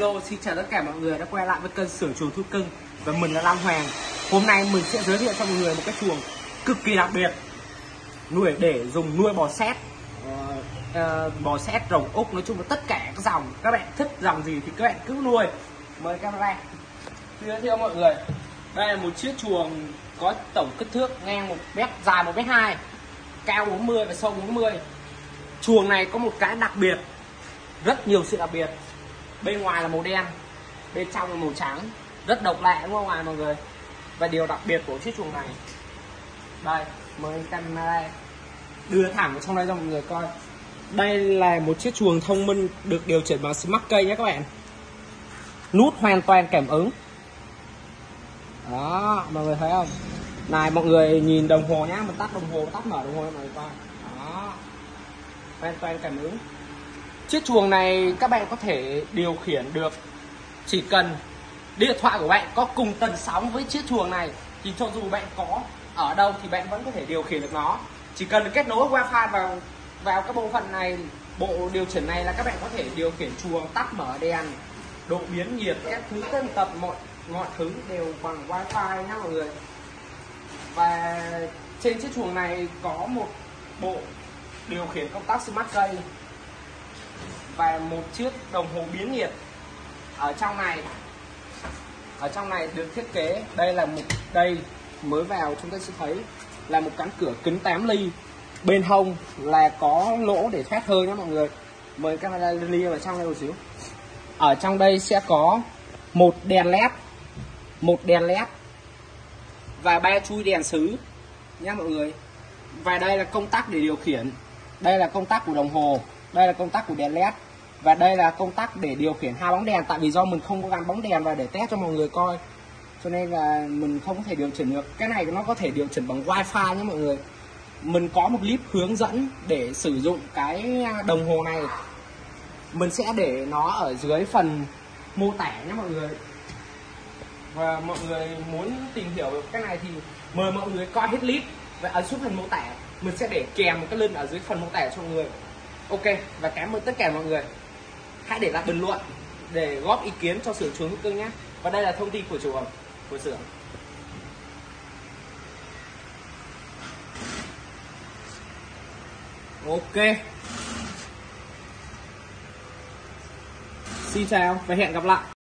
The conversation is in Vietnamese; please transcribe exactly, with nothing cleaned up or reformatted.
Hello, xin chào tất cả mọi người đã quay lại với kênh Xưởng Chuồng Thú Cưng và mình là Lam Hoàng. Hôm nay mình sẽ giới thiệu cho mọi người một cái chuồng cực kỳ đặc biệt, nuôi để dùng nuôi bò sét, uh, uh, bò sét, rồng úc, nói chung là tất cả các dòng. Các bạn thích dòng gì thì các bạn cứ nuôi. Mời camera giới thiệu mọi người. Đây là một chiếc chuồng có tổng kích thước ngang một mét, dài một mét hai, cao bốn mươi và sâu bốn mươi. Chuồng này có một cái đặc biệt, rất nhiều sự đặc biệt. Bên ngoài là màu đen, bên trong là màu trắng, rất độc lạ đúng không ạ mọi người? Và điều đặc biệt của chiếc chuồng này, đây mời camera đưa thẳng vào trong đây cho mọi người coi. Đây là một chiếc chuồng thông minh được điều chỉnh bằng Smart Key nhé các bạn. Nút hoàn toàn cảm ứng. Đó, mọi người thấy không? Này mọi người nhìn đồng hồ nhá, mình tắt đồng hồ, tắt mở đồng hồ cho mọi người coi. Đó, hoàn toàn cảm ứng. Chiếc chuồng này các bạn có thể điều khiển được, chỉ cần điện thoại của bạn có cùng tần sóng với chiếc chuồng này thì cho dù bạn có ở đâu thì bạn vẫn có thể điều khiển được nó. Chỉ cần kết nối wifi vào vào cái bộ phận này, bộ điều khiển này là các bạn có thể điều khiển chuồng, tắt mở đèn, độ biến nhiệt, các thứ tân tập mọi mọi thứ đều bằng wifi nhá mọi người. Và trên chiếc chuồng này có một bộ điều khiển công tắc Smart Key và một chiếc đồng hồ biến nhiệt. Ở trong này ở trong này được thiết kế, đây là một đây mới vào chúng ta sẽ thấy là một cánh cửa kính tám ly, bên hông là có lỗ để thoát hơi nhé mọi người. Mời camera lia vào trong đây một xíu. Ở trong đây sẽ có một đèn led, một đèn led và ba chui đèn sứ nhé mọi người. Và đây là công tắc để điều khiển, đây là công tắc của đồng hồ, đây là công tắc của đèn led và đây là công tắc để điều khiển hai bóng đèn. Tại vì do mình không có gắn bóng đèn và để test cho mọi người coi, cho nên là mình không có thể điều chỉnh được. Cái này nó có thể điều chỉnh bằng wifi nhé mọi người. Mình có một clip hướng dẫn để sử dụng cái đồng hồ này, mình sẽ để nó ở dưới phần mô tả nhé mọi người. Và mọi người muốn tìm hiểu được cái này thì mời mọi người coi hết clip và ấn xuống phần mô tả, mình sẽ để kèm một cái link ở dưới phần mô tả cho mọi người. Ok, và cảm ơn tất cả mọi người. Hãy để lại bình luận để góp ý kiến cho Xưởng Chuồng Thú Cưng nhé. Và đây là thông tin của chuồng, của xưởng. Ok, xin chào và hẹn gặp lại.